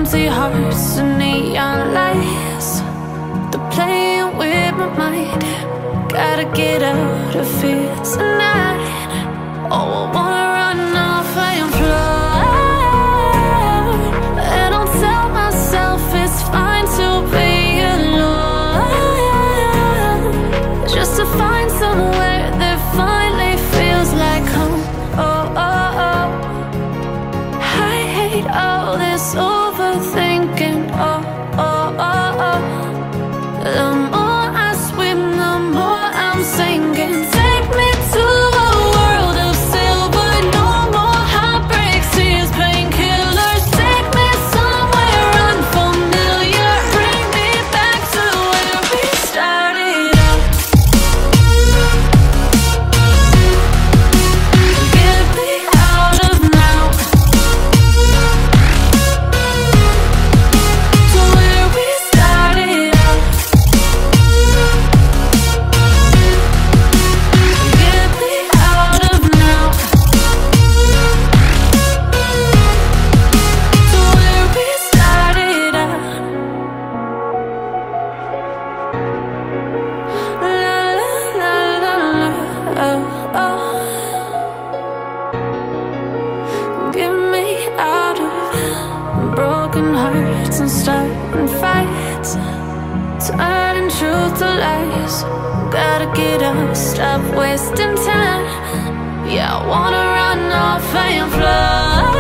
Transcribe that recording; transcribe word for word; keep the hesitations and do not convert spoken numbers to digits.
empty hearts and neon lights. They're playing with my mind. Gotta get out of here tonight. Oh, I wanna run off and fly. And I'll tell myself it's fine to be alone, just to find somewhere that finally feels like home. Oh, oh, oh. I hate all this overthinking. Oh, oh, oh, oh. The more I swim, the more I'm sinking. Take me to a world of silver. No more heartbreaks, tears, painkillers. Take me somewhere unfamiliar. Bring me back to where we started out. Get me out of now, to where we started out. Get me out of now, to where we started out. La la la la la, oh, oh. Get me out of broken hearts and starting fights, turning truth to lies. Gotta get up, stop wasting time. Yeah, I wanna run off and fly.